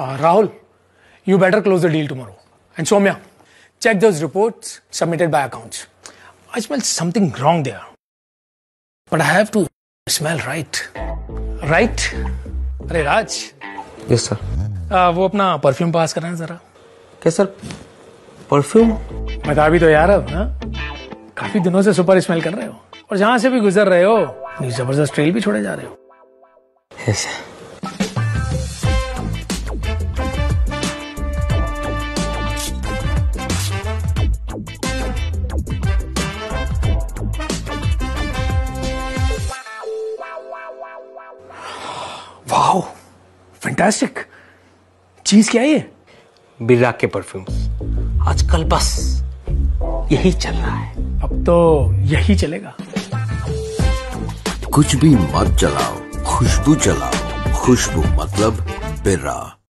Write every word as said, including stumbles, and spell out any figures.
Uh, Rahul, you better close the deal tomorrow. And Soumya, check those reports submitted by accounts. I smell something wrong there. But I have to smell right. Right? अरे राज. Yes sir. uh, वो अपना perfume पास करना जरा. क्या sir? Perfume? बता भी तो यार अब ना. काफी दिनों से सुपर स्मेल कर रहे हो और जहां से भी गुजर रहे हो जबरदस्त ट्रेल भी छोड़े जा रहे हो. Yes. Wow, fantastic. चीज क्या है ये? बिर्रा के परफ्यूम्स. आजकल बस यही चल रहा है. अब तो यही चलेगा. कुछ भी मत चलाओ, खुशबू चलाओ. खुशबू मतलब बिर्रा.